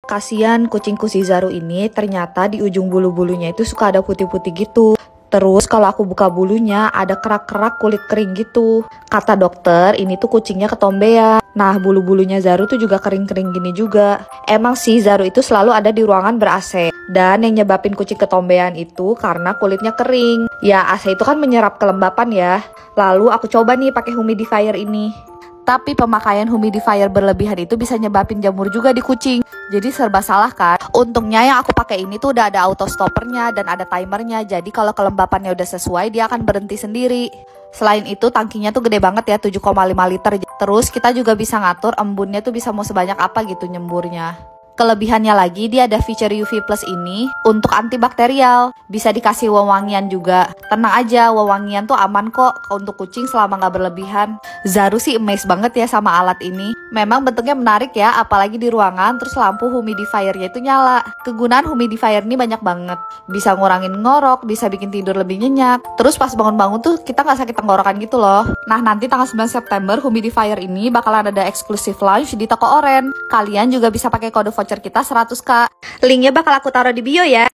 Kasian kucingku si Zaru ini ternyata di ujung bulu-bulunya itu suka ada putih-putih gitu. Terus kalau aku buka bulunya ada kerak-kerak kulit kering gitu. Kata dokter ini tuh kucingnya ketombean. Nah bulu-bulunya Zaru tuh juga kering-kering gini juga. Emang sih Zaru itu selalu ada di ruangan ber-AC. Dan yang nyebabin kucing ketombean itu karena kulitnya kering. Ya AC itu kan menyerap kelembapan ya. Lalu aku coba nih pakai humidifier ini. Tapi pemakaian humidifier berlebihan itu bisa nyebabin jamur juga di kucing. Jadi serba salah kan? Untungnya yang aku pakai ini tuh udah ada auto stoppernya dan ada timernya. Jadi kalau kelembapannya udah sesuai dia akan berhenti sendiri. Selain itu tangkinya tuh gede banget ya, 7,5 liter. Terus kita juga bisa ngatur embunnya tuh bisa mau sebanyak apa gitu nyemburnya. Kelebihannya lagi dia ada feature UV Plus ini untuk antibakterial. Bisa dikasih wewangian juga. Tenang aja, wewangian tuh aman kok untuk kucing selama nggak berlebihan. Zaru sih amazed banget ya sama alat ini. Memang bentuknya menarik ya, apalagi di ruangan terus lampu humidifiernya itu nyala. Kegunaan humidifier ini banyak banget. Bisa ngurangin ngorok, bisa bikin tidur lebih nyenyak. Terus pas bangun-bangun tuh kita nggak sakit tenggorokan gitu loh. Nah nanti tanggal 9 September humidifier ini bakalan ada eksklusif launch di toko Oren. Kalian juga bisa pakai kode voucher kita 100k. Linknya bakal aku taruh di bio ya.